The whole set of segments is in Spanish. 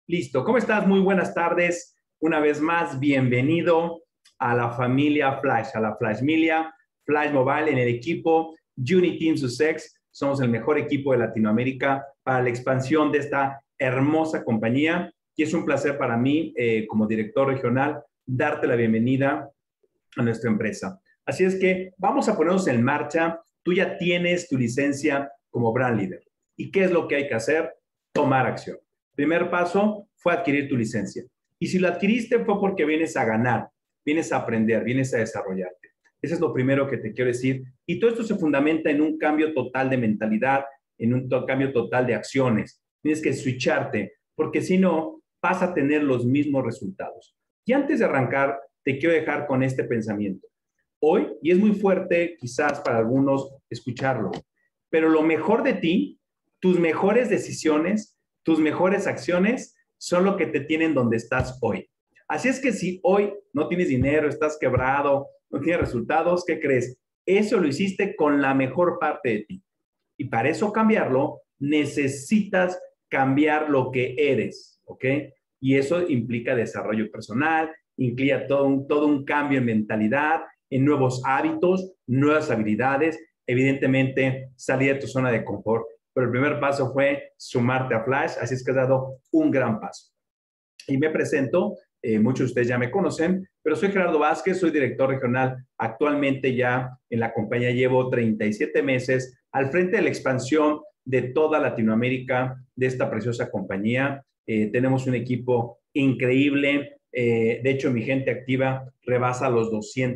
Listo. ¿Cómo estás? Muy buenas tardes. Una vez más, bienvenido a la familia Flash, a la Flashmilia, Flash Mobile en el equipo Uniteam Sussex. Somos el mejor equipo de Latinoamérica para la expansión de esta hermosa compañía. Y es un placer para mí, como director regional, darte la bienvenida a nuestra empresa. Así es que vamos a ponernos en marcha. Tú ya tienes tu licencia como brand leader. ¿Y qué es lo que hay que hacer? Tomar acción. Primer paso fue adquirir tu licencia. Y si lo adquiriste fue porque vienes a ganar, vienes a aprender, vienes a desarrollarte. Eso es lo primero que te quiero decir. Y todo esto se fundamenta en un cambio total de mentalidad, en un cambio total de acciones. Tienes que switcharte, porque si no, vas a tener los mismos resultados. Y antes de arrancar, te quiero dejar con este pensamiento. Hoy, y es muy fuerte quizás para algunos escucharlo, pero lo mejor de ti, tus mejores decisiones, tus mejores acciones son lo que te tienen donde estás hoy. Así es que si hoy no tienes dinero, estás quebrado, no tienes resultados, ¿qué crees? Eso lo hiciste con la mejor parte de ti. Y para eso cambiarlo, necesitas cambiar lo que eres, ¿ok? Y eso implica desarrollo personal, implica todo un cambio en mentalidad, en nuevos hábitos, nuevas habilidades, evidentemente salir de tu zona de confort. Pero el primer paso fue sumarte a Flash, así es que has dado un gran paso. Y me presento, muchos de ustedes ya me conocen, pero soy Gerardo Vázquez, soy director regional. Actualmente ya en la compañía llevo 37 meses al frente de la expansión de toda Latinoamérica de esta preciosa compañía. Tenemos un equipo increíble. De hecho, mi gente activa rebasa los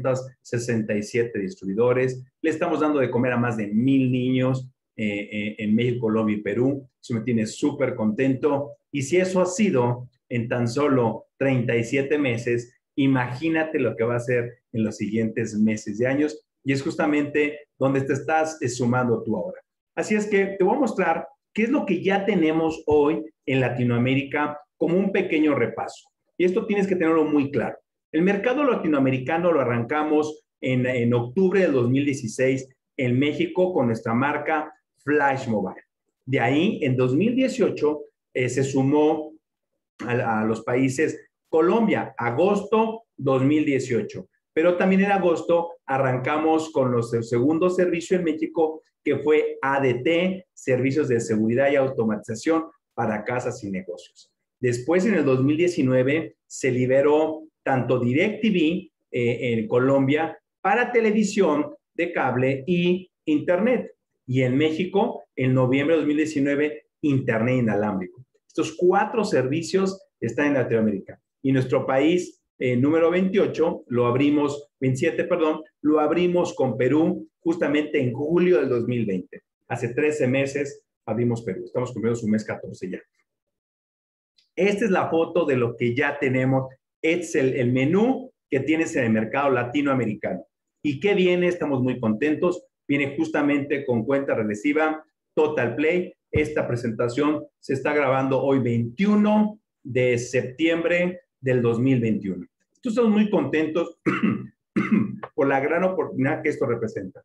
267 distribuidores. Le estamos dando de comer a más de 1,000 niños en México, Colombia y Perú. Eso me tiene súper contento. Y si eso ha sido en tan solo 37 meses, imagínate lo que va a ser en los siguientes meses y años. Y es justamente donde te estás sumando tú ahora. Así es que te voy a mostrar qué es lo que ya tenemos hoy en Latinoamérica como un pequeño repaso. Y esto tienes que tenerlo muy claro. El mercado latinoamericano lo arrancamos en octubre del 2016 en México con nuestra marca Flash Mobile. De ahí, en 2018, se sumó a los países Colombia, agosto 2018. Pero también en agosto arrancamos con los segundos servicios en México, que fue ADT, Servicios de Seguridad y Automatización para Casas y Negocios. Después, en el 2019, se liberó tanto DirecTV en Colombia para televisión de cable y Internet. Y en México, en noviembre de 2019, Internet inalámbrico. Estos 4 servicios están en Latinoamérica. Y nuestro país, número 27, lo abrimos con Perú justamente en julio del 2020. Hace 13 meses abrimos Perú. Estamos cumpliendo su mes 14 ya. Esta es la foto de lo que ya tenemos. Es el menú que tienes en el mercado latinoamericano. ¿Y qué viene? Estamos muy contentos. Viene justamente con cuenta regresiva, Total Play. Esta presentación se está grabando hoy 21 de septiembre del 2021. Estamos muy contentos por la gran oportunidad que esto representa.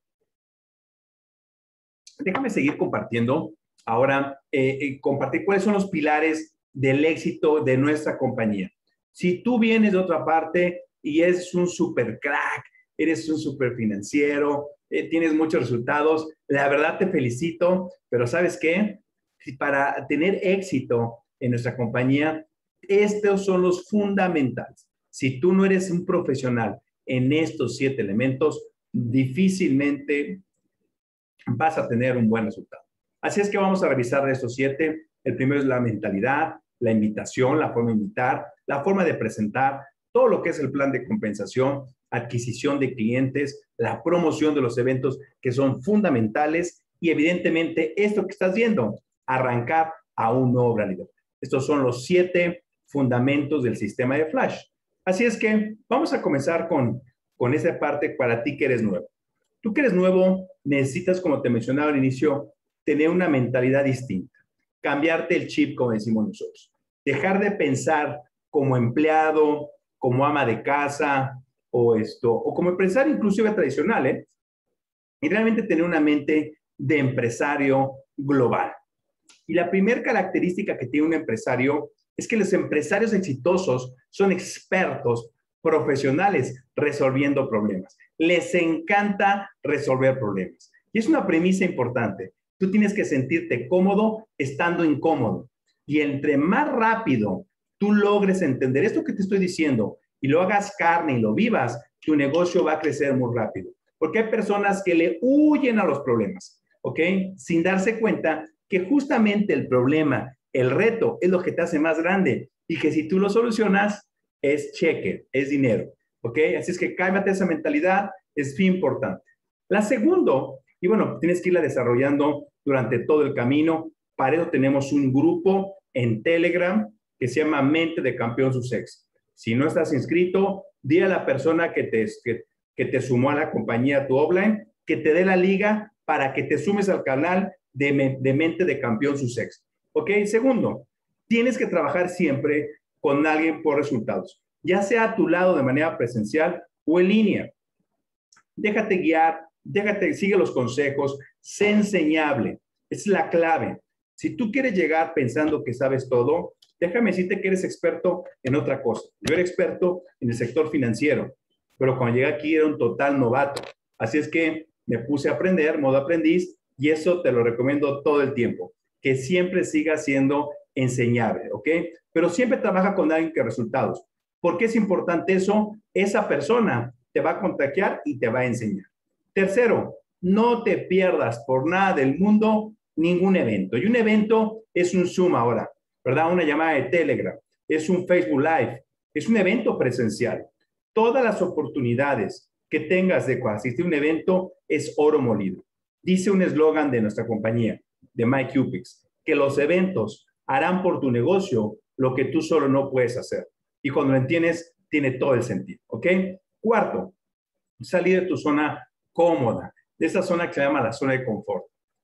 Déjame seguir compartiendo. Ahora, compartir cuáles son los pilares del éxito de nuestra compañía. Si tú vienes de otra parte y eres un super crack, eres un super financiero, tienes muchos resultados, la verdad te felicito, pero ¿sabes qué? Para tener éxito en nuestra compañía, estos son los fundamentales. Si tú no eres un profesional en estos 7 elementos, difícilmente vas a tener un buen resultado. Así es que vamos a revisar de estos 7. El primero es la mentalidad, la invitación, la forma de invitar, la forma de presentar, todo lo que es el plan de compensación, adquisición de clientes, la promoción de los eventos que son fundamentales y evidentemente esto que estás viendo, arrancar a un nuevo realidad. Estos son los 7 fundamentos del sistema de Flash. Así es que vamos a comenzar con esa parte para ti que eres nuevo. Tú que eres nuevo, necesitas, como te mencionaba al inicio, tener una mentalidad distinta. Cambiarte el chip, como decimos nosotros. Dejar de pensar como empleado, como ama de casa o como empresario inclusive tradicional, ¿eh? Y realmente tener una mente de empresario global. Y la primera característica que tiene un empresario es que los empresarios exitosos son expertos, profesionales, resolviendo problemas. Les encanta resolver problemas. Y es una premisa importante. Tú tienes que sentirte cómodo estando incómodo. Y entre más rápido tú logres entender esto que te estoy diciendo y lo hagas carne y lo vivas, tu negocio va a crecer muy rápido. Porque hay personas que le huyen a los problemas, ¿ok? Sin darse cuenta que justamente el problema, el reto, es lo que te hace más grande y que si tú lo solucionas, es cheque, es dinero, ¿ok? Así es que cámbiate esa mentalidad, es bien importante. La segunda, y bueno, tienes que irla desarrollando durante todo el camino. Para eso tenemos un grupo en Telegram que se llama Mente de Campeón Sussex. Si no estás inscrito, dile a la persona que te sumó a la compañía tu offline, que te dé la liga para que te sumes al canal de Mente de Campeón Sussex. ¿Ok? Segundo, tienes que trabajar siempre con alguien por resultados, ya sea a tu lado de manera presencial o en línea. Déjate guiar, sigue los consejos, sé enseñable. Es la clave. Si tú quieres llegar pensando que sabes todo, déjame decirte que eres experto en otra cosa. Yo era experto en el sector financiero, pero cuando llegué aquí era un total novato. Así es que me puse a aprender, modo aprendiz, y eso te lo recomiendo todo el tiempo, que siempre siga siendo enseñable, ¿ok? Pero siempre trabaja con alguien que resultados. ¿Por qué es importante eso? Esa persona te va a contactar y te va a enseñar. Tercero, no te pierdas por nada del mundo ningún evento. Y un evento es un Zoom ahora, ¿verdad? Una llamada de Telegram, es un Facebook Live, es un evento presencial. Todas las oportunidades que tengas de asistir a un evento es oro molido. Dice un eslogan de nuestra compañía, de Mike Upix, que los eventos harán por tu negocio lo que tú solo no puedes hacer. Y cuando lo entiendes, tiene todo el sentido, ¿ok? Cuarto, salir de tu zona cómoda, de esa zona que se llama la zona de confort.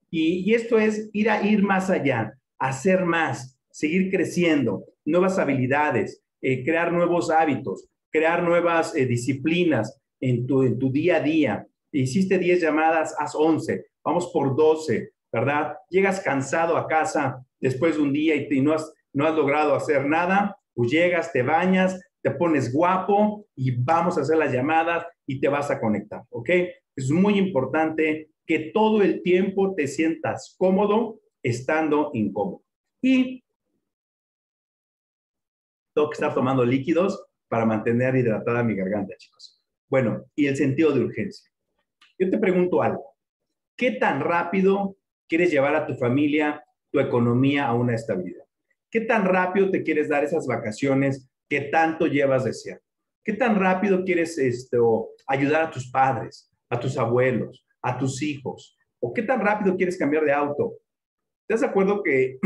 Y esto es ir más allá, hacer más, seguir creciendo, nuevas habilidades, crear nuevos hábitos, crear nuevas disciplinas en tu día a día. Hiciste 10 llamadas, haz 11, vamos por 12, ¿verdad? Llegas cansado a casa después de un día y no has logrado hacer nada, pues llegas, te bañas, te pones guapo y vamos a hacer las llamadas y te vas a conectar, ¿ok? Es muy importante que todo el tiempo te sientas cómodo estando incómodo. Y tengo que estar tomando líquidos para mantener hidratada mi garganta, chicos. Bueno, y el sentido de urgencia. Yo te pregunto algo. ¿Qué tan rápido quieres llevar a tu familia, tu economía a una estabilidad? ¿Qué tan rápido te quieres dar esas vacaciones que tanto llevas deseando? ¿Qué tan rápido quieres ayudar a tus padres, a tus abuelos, a tus hijos? ¿O qué tan rápido quieres cambiar de auto? ¿Estás de acuerdo que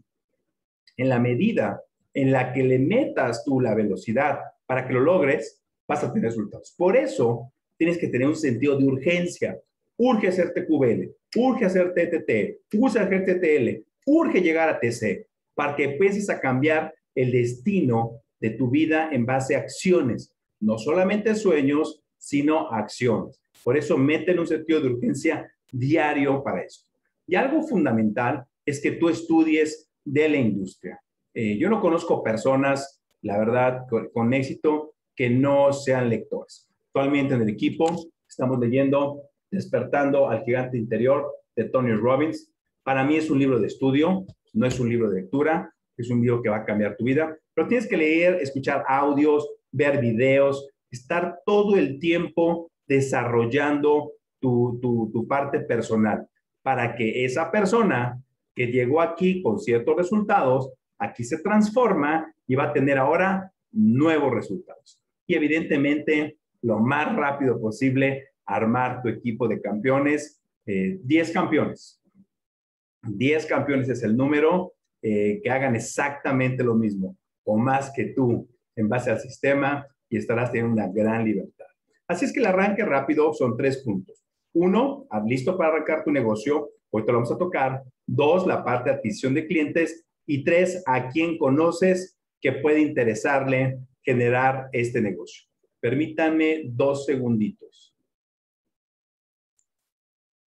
en la medida en la que le metas tú la velocidad para que lo logres, vas a tener resultados? Por eso tienes que tener un sentido de urgencia. Urge hacer TQL, urge hacer TTT, urge hacer TTL, urge llegar a TC, para que empieces a cambiar el destino de tu vida en base a acciones, no solamente sueños, sino acciones. Por eso meten un sentido de urgencia diario para eso. Y algo fundamental es que tú estudies de la industria. Yo no conozco personas, la verdad, con éxito que no sean lectores. Actualmente en el equipo estamos leyendo Despertando al Gigante Interior de Tony Robbins. Para mí es un libro de estudio, no es un libro de lectura, es un libro que va a cambiar tu vida, pero tienes que leer, escuchar audios, ver videos, estar todo el tiempo desarrollando tu parte personal para que esa persona que llegó aquí con ciertos resultados, aquí se transforma y va a tener ahora nuevos resultados. Y evidentemente, lo más rápido posible, armar tu equipo de campeones, 10 campeones. 10 campeones es el número, que hagan exactamente lo mismo o más que tú en base al sistema y estarás teniendo una gran libertad. Así es que el arranque rápido son 3 puntos. 1, listo para arrancar tu negocio, hoy te lo vamos a tocar. 2, la parte de adquisición de clientes. Y 3, a quién conoces que puede interesarle generar este negocio. Permítanme 2 segunditos.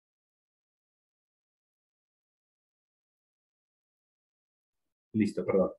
Listo, perdón.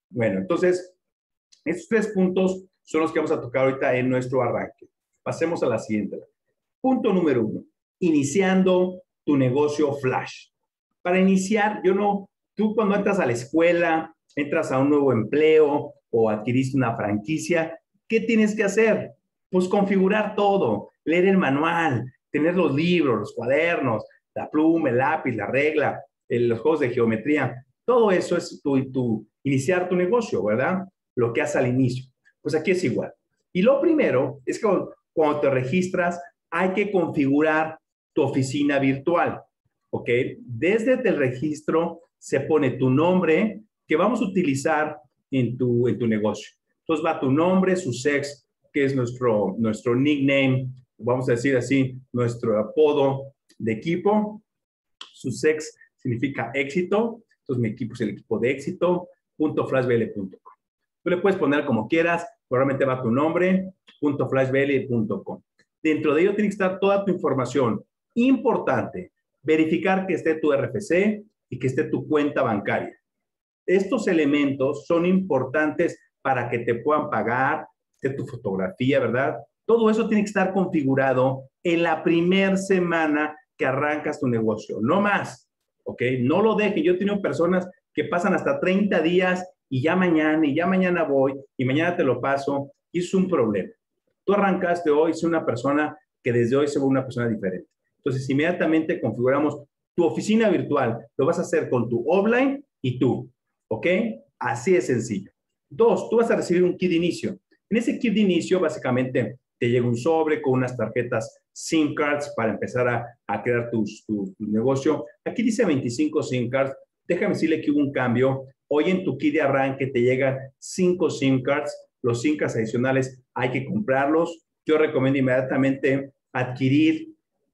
Bueno, entonces, estos 3 puntos son los que vamos a tocar ahorita en nuestro arranque. Pasemos a la siguiente. Punto número 1, iniciando tu negocio Flash. Para iniciar, tú cuando entras a la escuela, entras a un nuevo empleo o adquiriste una franquicia, ¿qué tienes que hacer? Pues configurar todo, leer el manual, tener los libros, los cuadernos, la pluma, el lápiz, la regla, los juegos de geometría. Todo eso es iniciar tu negocio, ¿verdad? Lo que haces al inicio. Pues aquí es igual. Y lo primero es que cuando te registras, hay que configurar tu oficina virtual, ¿ok? Desde el registro se pone tu nombre que vamos a utilizar en tu negocio. Entonces va tu nombre, su sex, que es nuestro nickname, vamos a decir así, nuestro apodo de equipo. Su sex significa éxito, entonces mi equipo es el equipo de éxito, .flashbl.com. Tú le puedes poner como quieras, probablemente va tu nombre, .flashbl.com. Dentro de ello tiene que estar toda tu información. Importante, verificar que esté tu RFC y que esté tu cuenta bancaria. Estos elementos son importantes para que te puedan pagar, esté tu fotografía, ¿verdad? Todo eso tiene que estar configurado en la primera semana que arrancas tu negocio, no más, ¿ok? No lo dejes. Yo he tenido personas que pasan hasta 30 días y ya mañana voy y mañana te lo paso y es un problema. Tú arrancaste hoy, soy una persona que desde hoy se ve una persona diferente. Entonces, inmediatamente configuramos tu oficina virtual. Lo vas a hacer con tu offline y tú, ¿ok? Así es sencillo. 2, tú vas a recibir un kit de inicio. En ese kit de inicio, básicamente, te llega un sobre con unas tarjetas SIM cards para empezar a crear tu negocio. Aquí dice 25 SIM cards. Déjame decirle que hubo un cambio. Hoy en tu kit de arranque te llegan 5 SIM cards. Los SIM cards adicionales hay que comprarlos. Yo recomiendo inmediatamente adquirir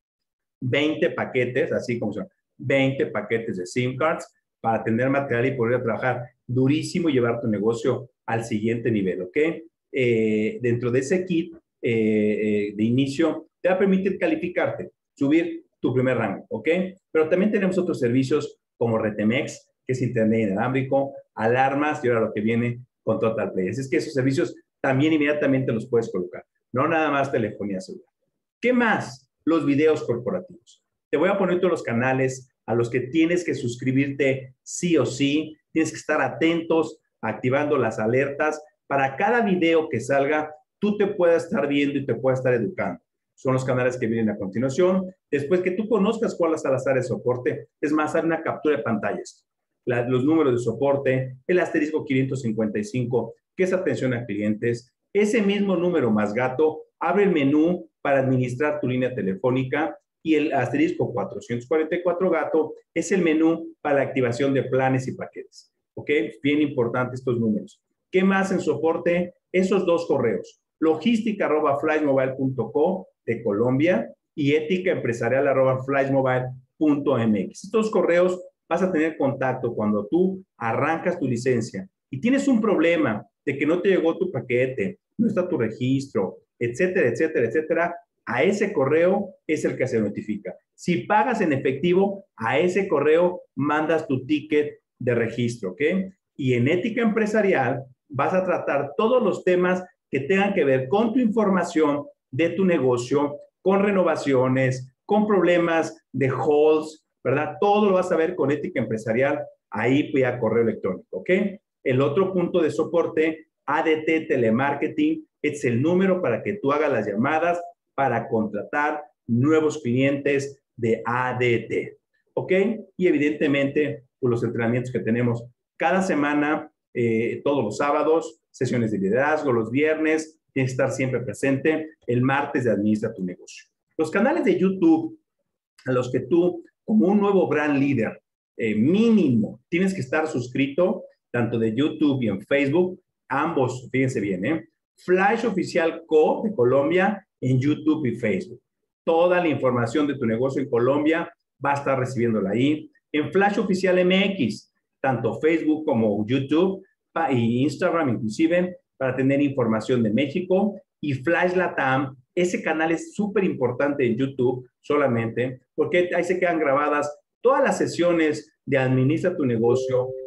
20 paquetes, así como son, 20 paquetes de SIM cards para tener material y poder trabajar durísimo y llevar tu negocio al siguiente nivel, ¿ok? Dentro de ese kit de inicio, te va a permitir calificarte, subir tu primer rango, ¿ok? Pero también tenemos otros servicios como Retemex, que es internet inalámbrico, alarmas y ahora lo que viene con Total Play. Así es que esos servicios también inmediatamente los puedes colocar, no nada más telefonía celular. ¿Qué más? Los videos corporativos. Te voy a poner todos los canales a los que tienes que suscribirte sí o sí. Tienes que estar atentos, activando las alertas. Para cada video que salga, tú te puedas estar viendo y te puedas estar educando. Son los canales que vienen a continuación. Después que tú conozcas cuáles son las áreas de soporte, es más, haz una captura de pantallas. Los números de soporte, el asterisco 555, que es atención a clientes. Ese mismo número más gato, abre el menú para administrar tu línea telefónica y el asterisco 444 gato es el menú para la activación de planes y paquetes. ¿Ok? Bien importante estos números. ¿Qué más en soporte? Esos 2 correos. Logística@flashmobile.co de Colombia y éticaempresarial@flashmobile.mx. Estos correos vas a tener contacto cuando tú arrancas tu licencia y tienes un problema de que no te llegó tu paquete, no está tu registro, etcétera, etcétera, etcétera, a ese correo es el que se notifica. Si pagas en efectivo, a ese correo mandas tu ticket de registro, ¿ok? Y en ética empresarial vas a tratar todos los temas que tengan que ver con tu información de tu negocio, con renovaciones, con problemas de holds, ¿verdad? Todo lo vas a ver con ética empresarial ahí vía correo electrónico, ¿ok? El otro punto de soporte, ADT Telemarketing, es el número para que tú hagas las llamadas para contratar nuevos clientes de ADT, ¿ok? Y evidentemente, pues los entrenamientos que tenemos cada semana, todos los sábados, sesiones de liderazgo los viernes, tienes que estar siempre presente, el martes de Administra tu negocio. Los canales de YouTube a los que tú, como un nuevo brand leader, mínimo, tienes que estar suscrito, tanto de YouTube y en Facebook, ambos, fíjense bien, Flash Oficial Co. de Colombia en YouTube y Facebook. Toda la información de tu negocio en Colombia va a estar recibiéndola ahí. En Flash Oficial MX, tanto Facebook como YouTube y Instagram inclusive, para tener información de México. Y Flash Latam, ese canal es súper importante en YouTube solamente, porque ahí se quedan grabadas todas las sesiones de Administra tu negocio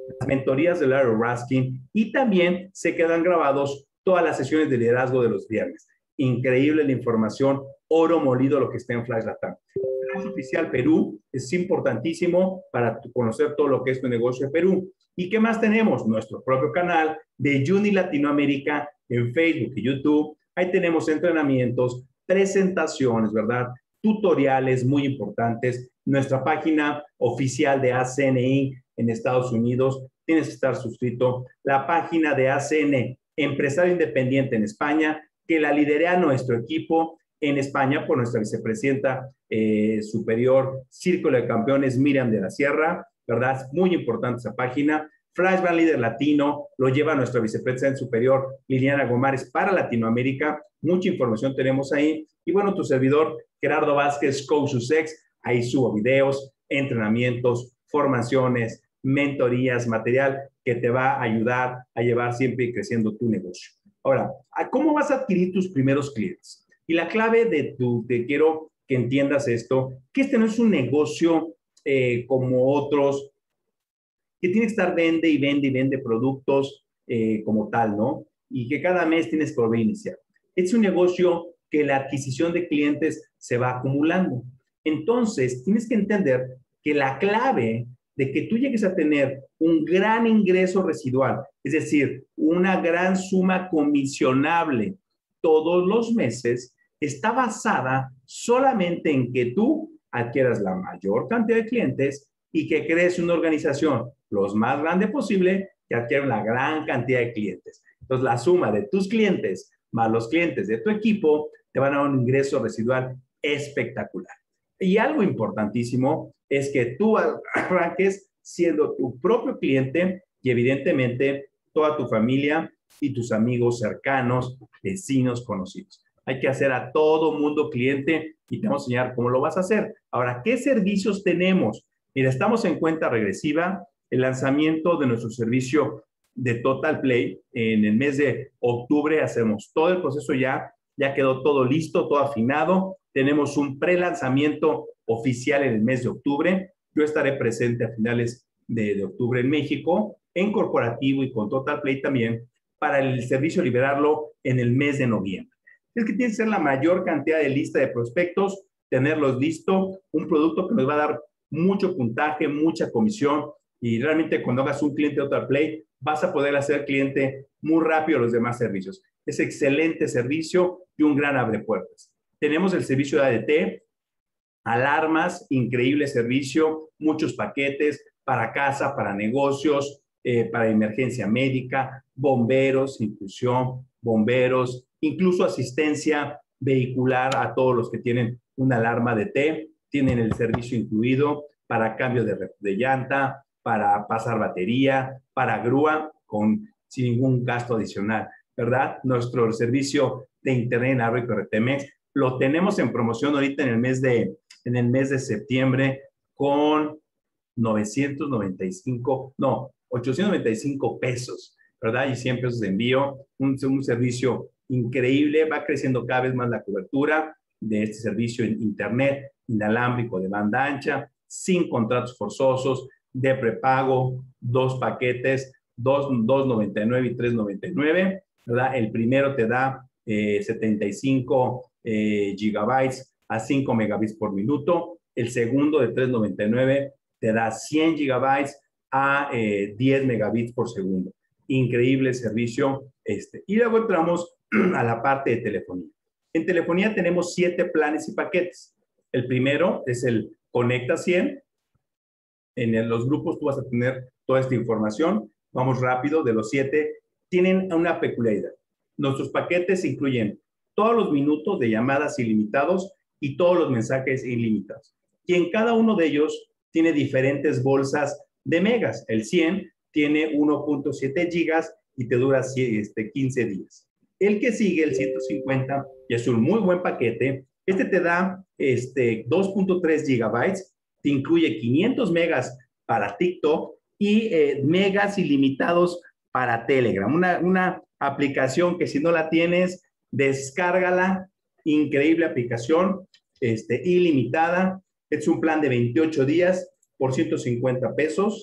las mentorías de Larry Raskin y también se quedan grabados todas las sesiones de liderazgo de los viernes. Increíble la información, oro molido lo que está en Flash Latam. Flash Oficial Perú es importantísimo para conocer todo lo que es tu negocio en Perú. ¿Y qué más tenemos? Nuestro propio canal de Juni Latinoamérica en Facebook y YouTube. Ahí tenemos entrenamientos, presentaciones, ¿verdad? Tutoriales muy importantes. Nuestra página oficial de ACNI en Estados Unidos, tienes que estar suscrito. La página de ACN, Empresario Independiente en España, que la lidera nuestro equipo en España por nuestra vicepresidenta superior, Círculo de Campeones, Miriam de la Sierra, ¿verdad? Es muy importante esa página. Flash Brand Líder Latino lo lleva nuestra vicepresidenta superior, Liliana Gómez, para Latinoamérica. Mucha información tenemos ahí. Y bueno, tu servidor, Gerardo Vázquez, Coach Sussex, ahí subo videos, entrenamientos, formaciones, mentorías, material que te va a ayudar a llevar siempre creciendo tu negocio. Ahora, ¿cómo vas a adquirir tus primeros clientes? Y la clave te quiero que entiendas esto, que este no es un negocio como otros, que tiene que estar vende y vende y vende productos como tal, ¿no? Y que cada mes tienes que volver a iniciar. Es un negocio que la adquisición de clientes se va acumulando. Entonces, tienes que entender que la clave de que tú llegues a tener un gran ingreso residual, es decir, una gran suma comisionable todos los meses, está basada solamente en que tú adquieras la mayor cantidad de clientes y que crees una organización lo más grande posible que adquiera una gran cantidad de clientes. Entonces, la suma de tus clientes más los clientes de tu equipo te van a dar un ingreso residual espectacular. Y algo importantísimo es que tú arranques siendo tu propio cliente y evidentemente toda tu familia y tus amigos cercanos, vecinos, conocidos. Hay que hacer a todo mundo cliente y te vamos a enseñar cómo lo vas a hacer. Ahora, ¿qué servicios tenemos? Mira, estamos en cuenta regresiva. El lanzamiento de nuestro servicio de Total Play en el mes de octubre. Hacemos todo el proceso ya quedó todo listo, todo afinado. Tenemos un pre-lanzamiento oficial en el mes de octubre. Yo estaré presente a finales de octubre en México, en corporativo y con Total Play también, para el servicio liberarlo en el mes de noviembre. Es que tiene que ser la mayor cantidad de lista de prospectos, tenerlos listo, un producto que nos va a dar mucho puntaje, mucha comisión, y realmente cuando hagas un cliente de Total Play, vas a poder hacer cliente muy rápido a los demás servicios. Es excelente servicio y un gran abre puertas. Tenemos el servicio de ADT, alarmas, increíble servicio, muchos paquetes para casa, para negocios, para emergencia médica, bomberos, inclusión, bomberos, incluso asistencia vehicular a todos los que tienen una alarma ADT, tienen el servicio incluido para cambio de llanta, para pasar batería, para grúa, sin ningún gasto adicional, ¿verdad? Nuestro servicio de internet inalámbrico RTMX lo tenemos en promoción ahorita en el mes de septiembre con 895 pesos, ¿verdad? Y 100 pesos de envío, un servicio increíble, va creciendo cada vez más la cobertura de este servicio en internet inalámbrico de banda ancha, sin contratos forzosos, de prepago, 2 paquetes, 2.99 y 3.99, ¿verdad? El primero te da 75 gigabytes a 5 megabits por minuto. El segundo de 3.99 te da 100 gigabytes a 10 megabits por segundo. Increíble servicio este. Y luego entramos a la parte de telefonía. En telefonía tenemos 7 planes y paquetes. El primero es el Conecta 100. En los grupos tú vas a tener toda esta información. Vamos rápido, de los 7, tienen una peculiaridad. Nuestros paquetes incluyen todos los minutos de llamadas ilimitados y todos los mensajes ilimitados. Y en cada uno de ellos tiene diferentes bolsas de megas. El 100 tiene 1.7 gigas y te dura 15 días. El que sigue, el 150, y es un muy buen paquete. Este te da 2.3 gigabytes, te incluye 500 megas para TikTok y megas ilimitados para Telegram. Una aplicación que si no la tienes, descárgala. Increíble aplicación, ilimitada. Es un plan de 28 días por 150 pesos.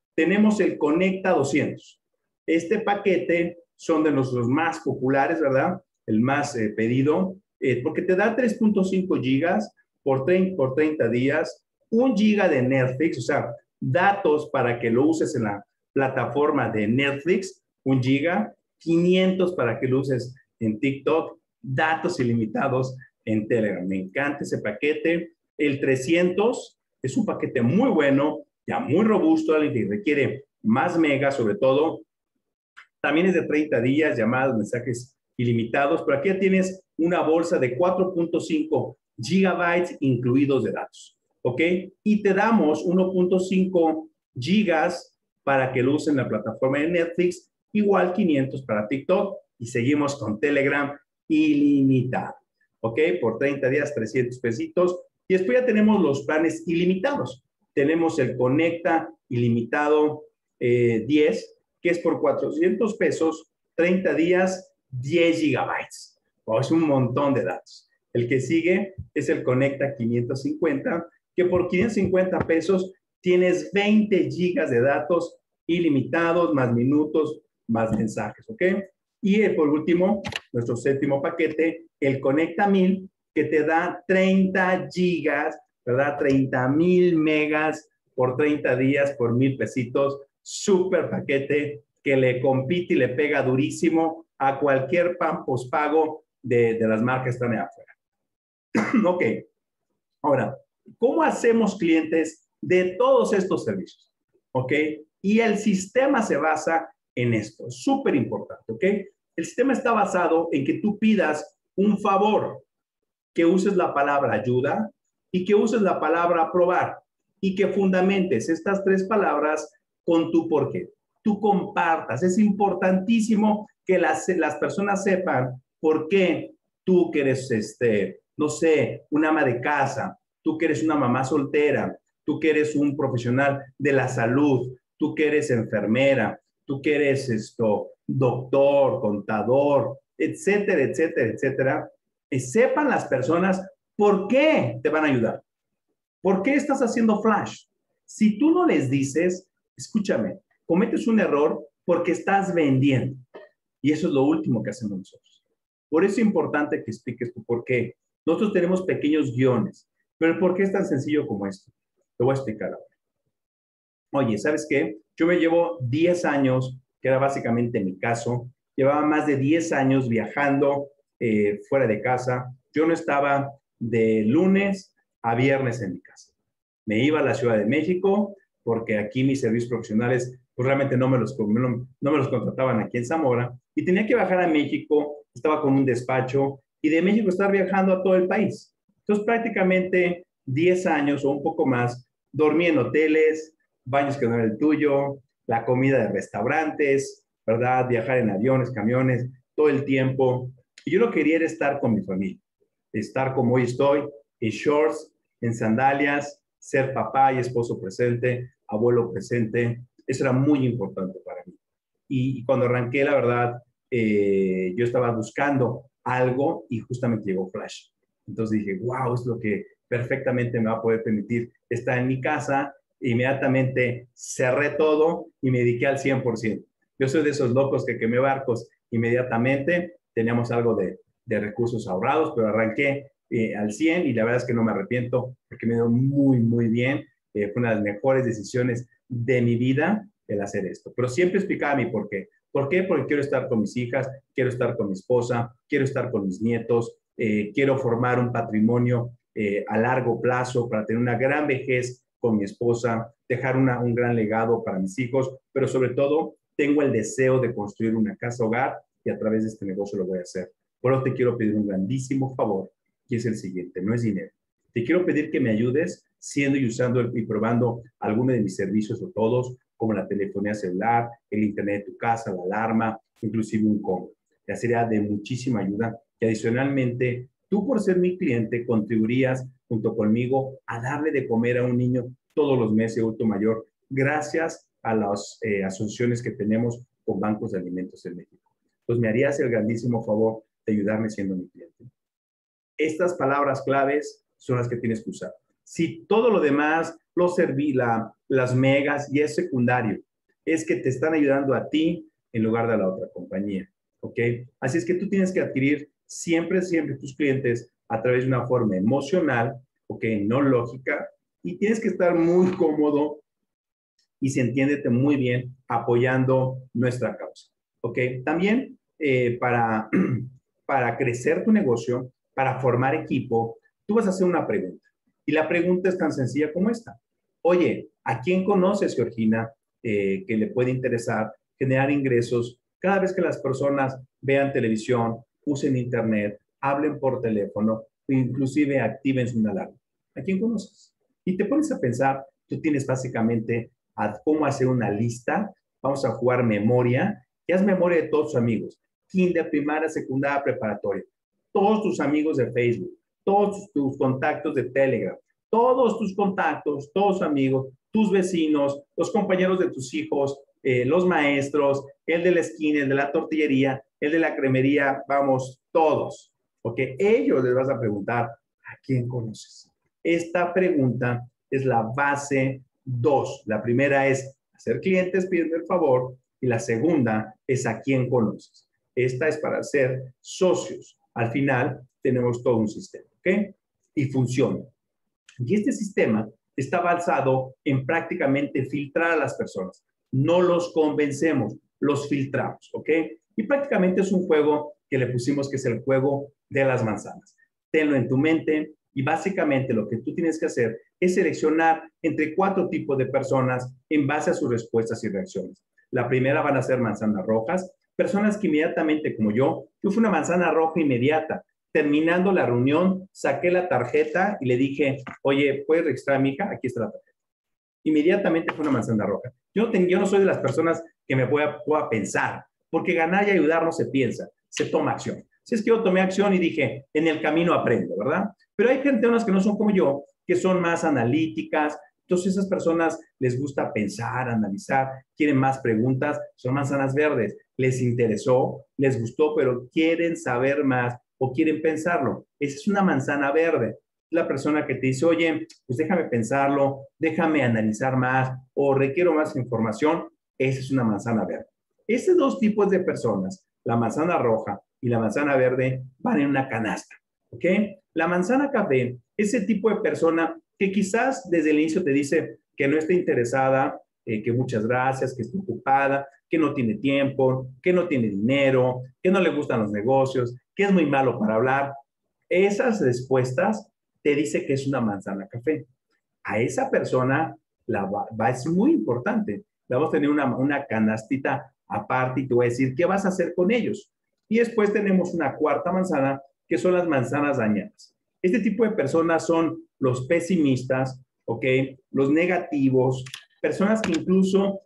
tenemos el Conecta 200. Este paquete son de nuestros más populares, ¿verdad? El más pedido, porque te da 3.5 gigas por 30 días, 1 giga de Netflix, o sea, datos para que lo uses en la plataforma de Netflix, 1 giga, 500 para que lo uses en TikTok, datos ilimitados en Telegram. Me encanta ese paquete. El 300 es un paquete muy bueno, ya muy robusto, alguien que requiere más megas, sobre todo. También es de 30 días, llamadas, mensajes ilimitados, pero aquí ya tienes una bolsa de 4.5 gigabytes incluidos de datos, ¿ok? Y te damos 1.5 gigas para que lo usen en la plataforma de Netflix, igual 500 para TikTok, y seguimos con Telegram ilimitado, ¿ok? Por 30 días, 300 pesitos. Y después ya tenemos los planes ilimitados. Tenemos el Conecta ilimitado 10, que es por 400 pesos, 30 días, 10 gigabytes. Oh, es un montón de datos. El que sigue es el Conecta 550, que por 550 pesos tienes 20 gigas de datos ilimitados, más minutos, más mensajes, ¿ok? Y por último, nuestro séptimo paquete, el Conecta 1000, que te da 30 gigas, ¿verdad? 30,000 megas por 30 días, por 1,000 pesitos. Súper paquete que le compite y le pega durísimo a cualquier pan postpago de las marcas que están allá afuera. Ok, ahora, ¿cómo hacemos clientes de todos estos servicios? Ok, y el sistema se basa en esto, súper importante, ok. El sistema está basado en que tú pidas un favor, que uses la palabra ayuda y que uses la palabra aprobar y que fundamentes estas 3 palabras con tu por qué. Tú compartas. Es importantísimo que las personas sepan por qué tú que eres, no sé, un ama de casa, tú que eres una mamá soltera, tú que eres un profesional de la salud, tú que eres enfermera, tú que eres doctor, contador, etcétera, etcétera, etcétera, sepan las personas por qué te van a ayudar. ¿Por qué estás haciendo Flash? Si tú no les dices, escúchame, cometes un error porque estás vendiendo. Y eso es lo último que hacemos nosotros. Por eso es importante que expliques tu por qué. Nosotros tenemos pequeños guiones, pero el por qué es tan sencillo como esto. Te voy a explicar ahora. Oye, ¿sabes qué? Yo me llevo 10 años, que era básicamente mi caso, llevaba más de 10 años viajando fuera de casa. Yo no estaba de lunes a viernes en mi casa. Me iba a la Ciudad de México porque aquí mis servicios profesionales pues realmente no me los contrataban aquí en Zamora y tenía que viajar a México, estaba con un despacho y de México estar viajando a todo el país. Entonces prácticamente 10 años o un poco más dormí en hoteles, baños que no era el tuyo, la comida de restaurantes, ¿verdad? Viajar en aviones, camiones, todo el tiempo. Y yo lo que quería era estar con mi familia, estar como hoy estoy, en shorts, en sandalias, ser papá y esposo presente, abuelo presente. Eso era muy importante para mí. Y cuando arranqué, la verdad, yo estaba buscando algo y justamente llegó Flash. Entonces dije, wow, es lo que perfectamente me va a poder permitir estar en mi casa. Inmediatamente cerré todo y me dediqué al 100%. Yo soy de esos locos que quemé barcos inmediatamente. Teníamos algo de recursos ahorrados, pero arranqué al 100 y la verdad es que no me arrepiento porque me dio muy, muy bien. Fue una de las mejores decisiones de mi vida el hacer esto. Pero siempre explicaba mi por qué. ¿Por qué? Porque quiero estar con mis hijas, quiero estar con mi esposa, quiero estar con mis nietos, quiero formar un patrimonio a largo plazo para tener una gran vejez con mi esposa, dejar un gran legado para mis hijos, pero sobre todo tengo el deseo de construir una casa hogar y a través de este negocio lo voy a hacer. Por eso te quiero pedir un grandísimo favor, que es el siguiente, no es dinero. Te quiero pedir que me ayudes siendo y usando y probando alguno de mis servicios o todos, como la telefonía celular, el internet de tu casa, la alarma, inclusive un combo. Ya sería de muchísima ayuda. Y adicionalmente, tú por ser mi cliente contribuirías junto conmigo a darle de comer a un niño todos los meses, adulto mayor, gracias a las asociaciones que tenemos con bancos de alimentos en México. Pues me harías el grandísimo favor de ayudarme siendo mi cliente. Estas palabras claves son las que tienes que usar. Si todo lo demás, las megas y es secundario, es que te están ayudando a ti en lugar de a la otra compañía, ¿ok? Así es que tú tienes que adquirir siempre tus clientes a través de una forma emocional, ¿ok? No lógica, y tienes que estar muy cómodo y se entiéndete muy bien apoyando nuestra causa, ¿ok? También para crecer tu negocio, para formar equipo, tú vas a hacer una pregunta. Y la pregunta es tan sencilla como esta. Oye, ¿a quién conoces, Georgina, que le puede interesar generar ingresos cada vez que las personas vean televisión, usen internet, hablen por teléfono, o inclusive activen su alarma? ¿A quién conoces? Y te pones a pensar, tú tienes básicamente a cómo hacer una lista, vamos a jugar memoria, y haz memoria de todos tus amigos, kinder, primaria, secundaria, preparatoria, todos tus amigos de Facebook, todos tus contactos de Telegram, todos tus contactos, todos tus amigos, tus vecinos, los compañeros de tus hijos, los maestros, el de la esquina, el de la tortillería, el de la cremería, vamos, todos. Porque ellos les vas a preguntar, ¿a quién conoces? Esta pregunta es la base 2. La primera es hacer clientes, pídeme el favor. Y la segunda es a quién conoces. Esta es para ser socios. Al final tenemos todo un sistema, ¿ok? Y funciona. Y este sistema está basado en prácticamente filtrar a las personas. No los convencemos, los filtramos, ¿ok? Y prácticamente es un juego que le pusimos que es el juego de las manzanas. Tenlo en tu mente y básicamente lo que tú tienes que hacer es seleccionar entre 4 tipos de personas en base a sus respuestas y reacciones. La primera van a ser manzanas rojas, personas que inmediatamente, como yo fui una manzana roja inmediata. Terminando la reunión, saqué la tarjeta y le dije, oye, ¿puedes registrar a mi hija? Aquí está la tarjeta. Inmediatamente fue una manzana roja. Yo no soy de las personas que me pueda pensar, porque ganar y ayudar no se piensa, se toma acción. Si es que yo tomé acción y dije, en el camino aprendo, ¿verdad? Pero hay gente, unas que no son como yo, que son más analíticas. Entonces, esas personas les gusta pensar, analizar, quieren más preguntas, son manzanas verdes. Les interesó, les gustó, pero quieren saber más o quieren pensarlo. Esa es una manzana verde. La persona que te dice, oye, pues déjame pensarlo, déjame analizar más o requiero más información, esa es una manzana verde. Esos 2 tipos de personas, la manzana roja y la manzana verde, van en una canasta, ¿ok? La manzana café, ese tipo de persona que quizás desde el inicio te dice que no está interesada, que muchas gracias, que está ocupada, que no tiene tiempo, que no tiene dinero, que no le gustan los negocios, que es muy malo para hablar. Esas respuestas te dice que es una manzana café. A esa persona es muy importante. Vamos a tener una canastita aparte y te voy a decir qué vas a hacer con ellos. Y después tenemos una cuarta manzana, que son las manzanas dañadas. Este tipo de personas son los pesimistas, ¿ok? Los negativos, personas que incluso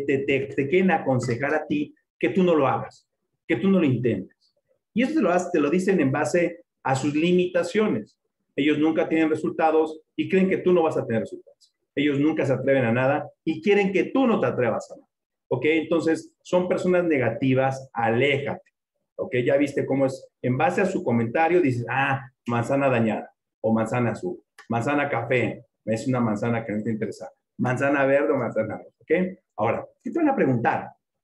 te quieren aconsejar a ti que tú no lo hagas, que tú no lo intentes. Y eso te lo dicen en base a sus limitaciones. Ellos nunca tienen resultados y creen que tú no vas a tener resultados. Ellos nunca se atreven a nada y quieren que tú no te atrevas a nada. ¿Ok? Entonces, son personas negativas, aléjate. ¿Ok? Ya viste cómo es. En base a su comentario, dices, manzana dañada o manzana azul. Manzana café, es una manzana que no te interesa. Manzana verde o manzana roja. ¿Ok? Ahora, ¿qué te van a preguntar?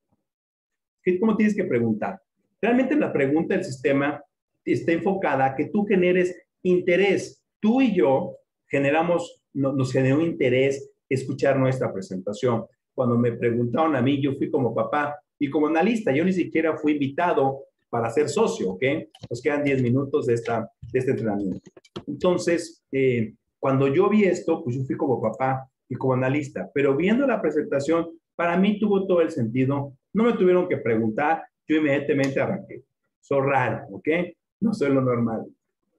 ¿Cómo tienes que preguntar? Realmente la pregunta del sistema está enfocada a que tú generes interés. Tú y yo nos generó interés escuchar nuestra presentación. Cuando me preguntaron a mí, yo fui como papá y como analista. Yo ni siquiera fui invitado para ser socio, ¿ok? Nos quedan 10 minutos de este entrenamiento. Entonces, cuando yo vi esto, pues yo fui como papá y como analista. Pero viendo la presentación, para mí tuvo todo el sentido. No me tuvieron que preguntar, yo inmediatamente arranqué. Soy raro, ¿ok? No soy lo normal.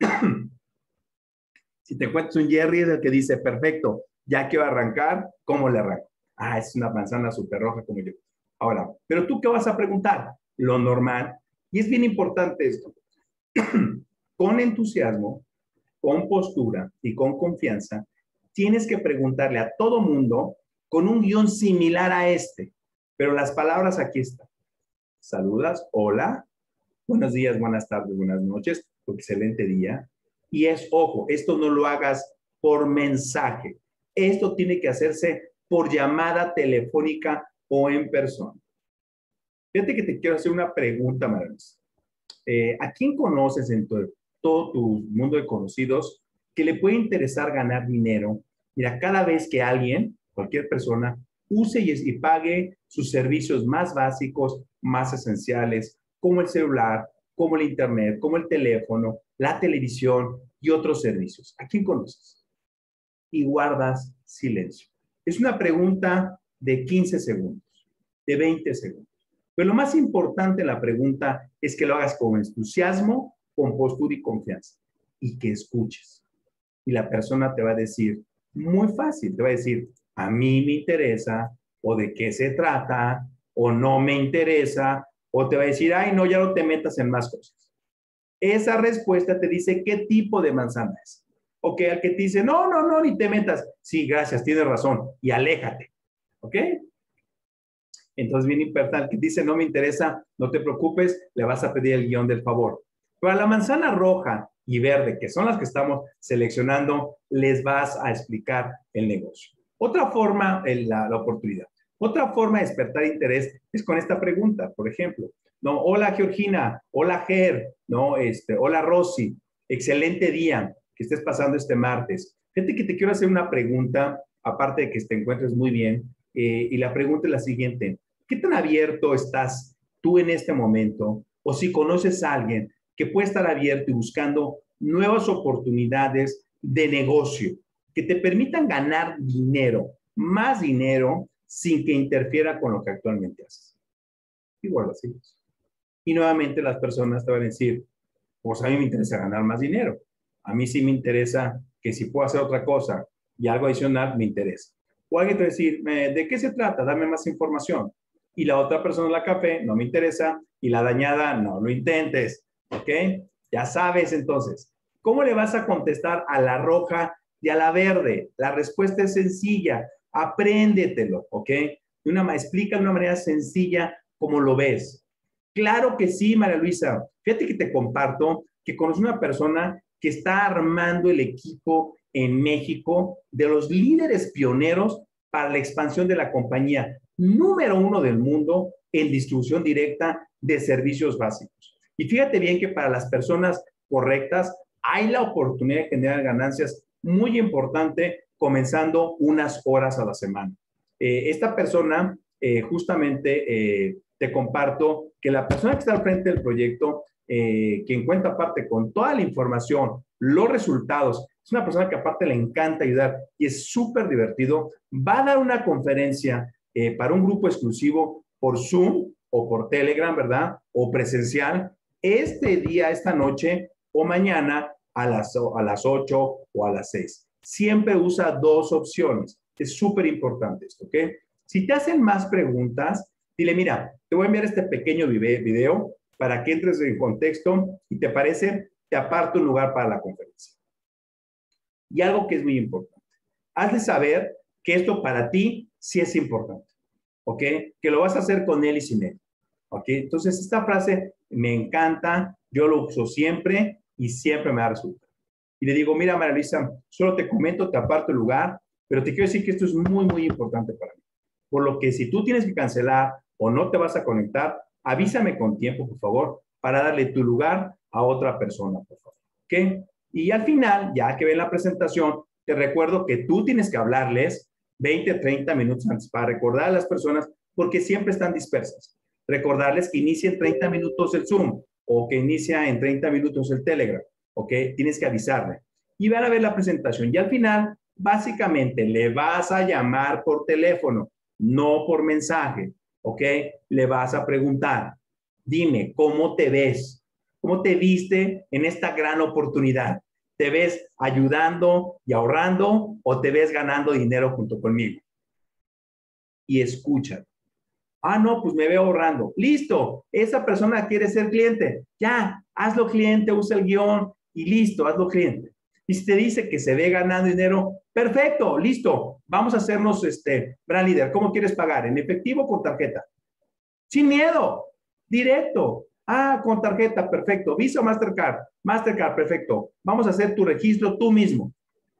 Si te cuentas un Jerry es el que dice, perfecto, ya quiero arrancar, ¿cómo le arranco? Es una manzana súper roja como yo. Ahora, ¿pero tú qué vas a preguntar? Lo normal. Y es bien importante esto. Con entusiasmo, con postura y con confianza, tienes que preguntarle a todo mundo con un guión similar a este. Pero las palabras aquí están. Saludas, hola, buenos días, buenas tardes, buenas noches, excelente día. Y ojo, esto no lo hagas por mensaje. Esto tiene que hacerse por llamada telefónica o en persona. Fíjate que te quiero hacer una pregunta, Maravilla. ¿A quién conoces en todo tu mundo de conocidos que le puede interesar ganar dinero? Mira, cada vez que alguien, cualquier persona, use y pague sus servicios más básicos, más esenciales, como el celular, como el internet, como el teléfono, la televisión y otros servicios. ¿A quién conoces? Y guardas silencio. Es una pregunta de 15 segundos, de 20 segundos. Pero lo más importante de la pregunta es que lo hagas con entusiasmo, con postura y confianza. Y que escuches. Y la persona te va a decir, muy fácil, te va a decir, a mí me interesa, o de qué se trata, o no me interesa, o te va a decir, ay, no, ya no te metas en más cosas. Esa respuesta te dice qué tipo de manzana es. Ok, al que te dice, no, no, no, ni te metas. Sí, gracias, tienes razón. Y aléjate. ¿Ok? Entonces viene importante, que dice, no me interesa, no te preocupes, le vas a pedir el guión del favor. Para la manzana roja y verde, que son las que estamos seleccionando, les vas a explicar el negocio. Otra forma, la oportunidad. Otra forma de despertar interés es con esta pregunta, por ejemplo. No, hola Georgina, hola Ger, no, hola Rosy, excelente día que estés pasando este martes. Fíjate que te quiero hacer una pregunta, aparte de que te encuentres muy bien, y la pregunta es la siguiente. ¿Qué tan abierto estás tú en este momento? O si conoces a alguien que puede estar abierto y buscando nuevas oportunidades de negocio que te permitan ganar dinero, más dinero, sin que interfiera con lo que actualmente haces. Igual así. Y nuevamente las personas te van a decir, pues a mí me interesa ganar más dinero. A mí sí me interesa que si puedo hacer otra cosa y algo adicional, me interesa. O alguien te va a decir, ¿de qué se trata? Dame más información. Y la otra persona, la café, no me interesa. Y la dañada, no lo intentes. ¿Ok? Ya sabes entonces. ¿Cómo le vas a contestar a la roja y a la verde? La respuesta es sencilla. Apréndetelo. ¿Ok? Explica de una manera sencilla cómo lo ves. Claro que sí, María Luisa. Fíjate que te comparto que conocí una persona que está armando el equipo en México de los líderes pioneros para la expansión de la compañía número 1 del mundo en distribución directa de servicios básicos. Y fíjate bien que para las personas correctas hay la oportunidad de generar ganancias muy importante comenzando unas horas a la semana. Esta persona justamente te comparto que la persona que está al frente del proyecto, quien cuenta aparte con toda la información, los resultados, es una persona que aparte le encanta ayudar y es súper divertido, va a dar una conferencia para un grupo exclusivo por Zoom o por Telegram, ¿verdad? O presencial, este día, esta noche o mañana a las 8 o a las 6. Siempre usa 2 opciones. Es súper importante esto, ¿ok? Si te hacen más preguntas, dile, mira, te voy a enviar este pequeño video para que entres en contexto y te parece, te aparto un lugar para la conferencia. Y algo que es muy importante, hazle saber que esto para ti sí es importante, ¿ok? Que lo vas a hacer con él y sin él, ¿ok? Entonces, esta frase me encanta, yo lo uso siempre y siempre me da resultado. Y le digo, mira, María Luisa, solo te comento, te aparto el lugar, pero te quiero decir que esto es muy, muy importante para mí. Por lo que si tú tienes que cancelar o no te vas a conectar, avísame con tiempo, por favor, para darle tu lugar a otra persona, por favor. ¿Ok? Y al final, ya que ven la presentación, te recuerdo que tú tienes que hablarles 20, 30 minutos antes para recordar a las personas porque siempre están dispersas. Recordarles que inicie en 30 minutos el Zoom o que inicia en 30 minutos el Telegram. ¿Ok? Tienes que avisarle. Y van a ver la presentación. Y al final, básicamente, le vas a llamar por teléfono, no por mensaje. ¿Ok? Le vas a preguntar, dime, ¿cómo te ves? ¿Cómo te viste en esta gran oportunidad? ¿Te ves ayudando y ahorrando o te ves ganando dinero junto conmigo? Y escucha. Ah, no, pues me veo ahorrando. Listo, esa persona quiere ser cliente. Ya, hazlo cliente, usa el guión y listo, hazlo cliente. Y si te dice que se ve ganando dinero, perfecto, listo. Vamos a hacernos brand leader. ¿Cómo quieres pagar? ¿En efectivo o con tarjeta? Sin miedo, directo. Ah, con tarjeta, perfecto. Visa o Mastercard. Mastercard, perfecto. Vamos a hacer tu registro tú mismo.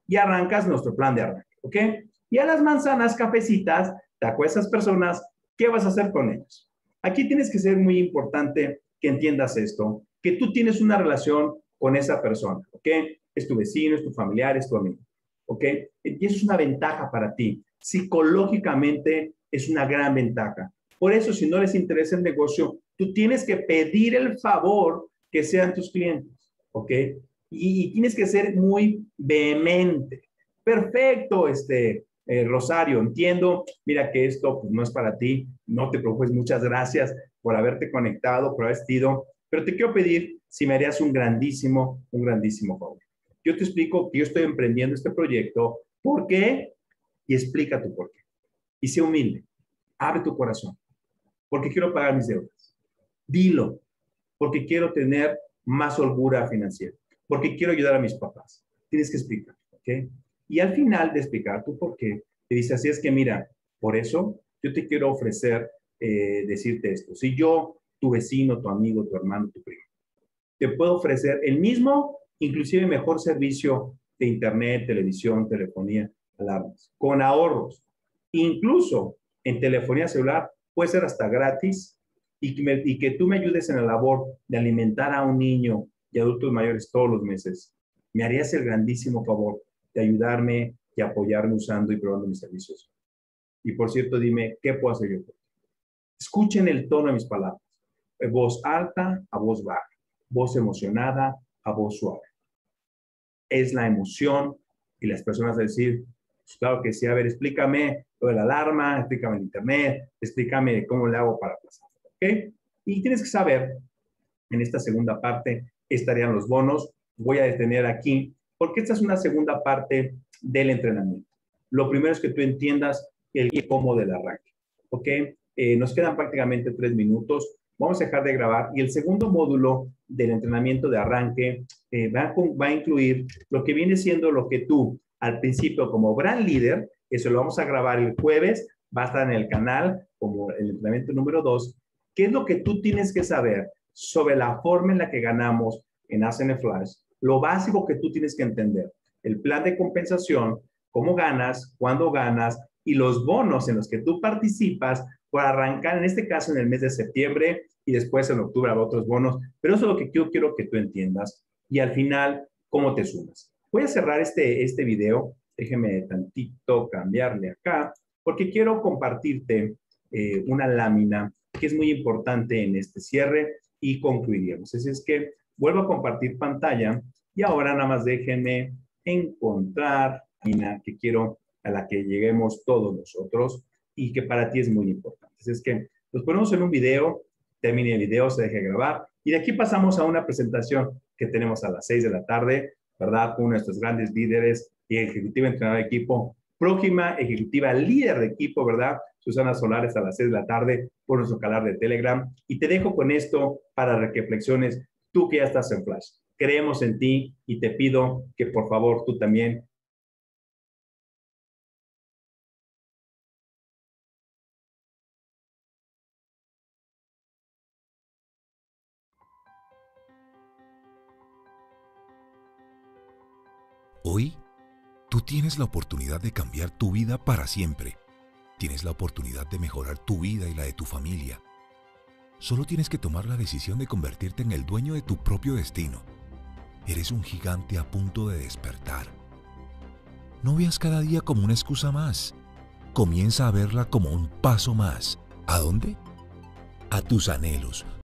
y arrancas nuestro plan de arranque, ¿ok? Y a las manzanas cafecitas, esas personas, ¿qué vas a hacer con ellos? Aquí tienes que ser muy importante que entiendas esto, que tú tienes una relación con esa persona, ¿ok? Es tu vecino, es tu familiar, es tu amigo, ¿ok? Y eso es una ventaja para ti. Psicológicamente es una gran ventaja. Por eso, si no les interesa el negocio, tú tienes que pedir el favor que sean tus clientes, ¿ok? Y tienes que ser muy vehemente. Perfecto, Rosario, entiendo. Mira que esto pues, no es para ti. No te preocupes. Muchas gracias por haberte conectado, por haber sido. Pero te quiero pedir si me harías un grandísimo favor. Yo te explico que yo estoy emprendiendo este proyecto. ¿Por qué? Y explica tu por qué. Y sé humilde. Abre tu corazón. Porque quiero pagar mis deudas. Dilo. Porque quiero tener más holgura financiera. Porque quiero ayudar a mis papás. Tienes que explicar, ¿ok? Y al final de explicar tu por qué, te dice, así es que mira, por eso yo te quiero ofrecer decirte esto. Si yo, tu vecino, tu amigo, tu hermano, tu primo, te puedo ofrecer el mismo, inclusive mejor servicio de internet, televisión, telefonía, alarmas, con ahorros. Incluso en telefonía celular puede ser hasta gratis y que tú me ayudes en la labor de alimentar a un niño y adultos mayores todos los meses. Me harías el grandísimo favor de ayudarme y apoyarme usando y probando mis servicios. Y por cierto, dime, ¿qué puedo hacer yo? Escuchen el tono de mis palabras. Voz alta a voz baja. Voz emocionada a voz suave. Es la emoción y las personas a decir, pues claro que sí, a ver, explícame lo de la alarma, explícame el internet, explícame cómo le hago para pasar, ¿ok? Y tienes que saber, en esta segunda parte estarían los bonos. Voy a detener aquí porque esta es una segunda parte del entrenamiento. Lo primero es que tú entiendas el cómo del arranque, ¿ok? Nos quedan prácticamente 3 minutos. Vamos a dejar de grabar y el segundo módulo del entrenamiento de arranque va a incluir lo que viene siendo lo que tú al principio como gran líder, eso lo vamos a grabar el jueves, va a estar en el canal como el entrenamiento número 2. ¿Qué es lo que tú tienes que saber sobre la forma en la que ganamos en ACN Flash? Lo básico que tú tienes que entender, el plan de compensación, cómo ganas, cuándo ganas y los bonos en los que tú participas para arrancar, en este caso en el mes de septiembre y después en octubre habrá otros bonos, pero eso es lo que yo quiero que tú entiendas y al final, cómo te sumas. Voy a cerrar este video, déjeme tantito cambiarle acá, porque quiero compartirte una lámina que es muy importante en este cierre y concluiríamos. Así es que vuelvo a compartir pantalla y ahora nada más déjenme encontrar la que quiero a la que lleguemos todos nosotros y que para ti es muy importante. Así es que nos ponemos en un video, termine el video, se deje grabar y de aquí pasamos a una presentación que tenemos a las 6 de la tarde, ¿verdad? Con uno de nuestros grandes líderes y ejecutiva entrenadora de equipo, próxima ejecutiva líder de equipo, ¿verdad? Susana Solares a las 6 de la tarde por nuestro canal de Telegram. Y te dejo con esto para reflexiones, tú que ya estás en Flash. Creemos en ti y te pido que por favor tú también Hoy, tú tienes la oportunidad de cambiar tu vida para siempre. Tienes la oportunidad de mejorar tu vida y la de tu familia. Solo tienes que tomar la decisión de convertirte en el dueño de tu propio destino. Eres un gigante a punto de despertar. No veas cada día como una excusa más. Comienza a verla como un paso más. ¿A dónde? A tus anhelos,